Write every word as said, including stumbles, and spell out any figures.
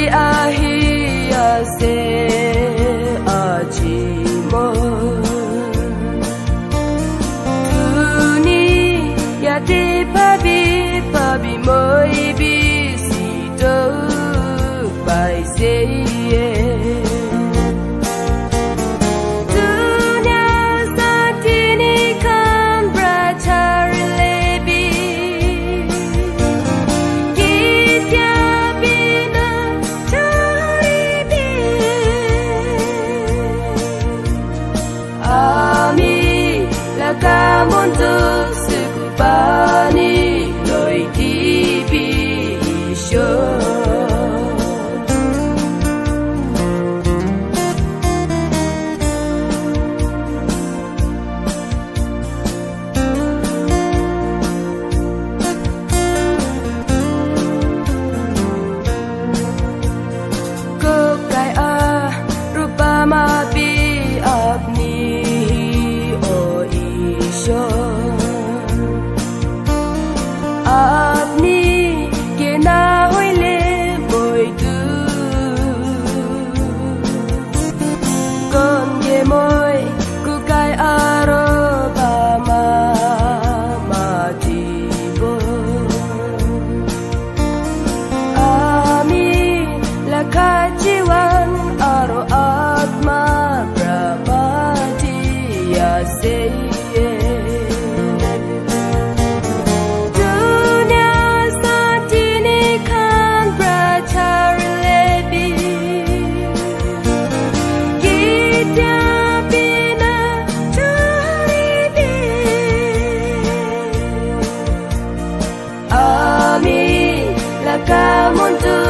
Ahi Ase Ajimo Tuni Yate Pabi Pabi Moi Bisito Bai Seye Kamuntu sukupani loi divisyo Kokai a rupama bi apni Apni ke na hoile boy tu kon ge moi ku kai aro ba ma ma ti bo ami la ka jiwan aro atma prabati ya se Kamuntu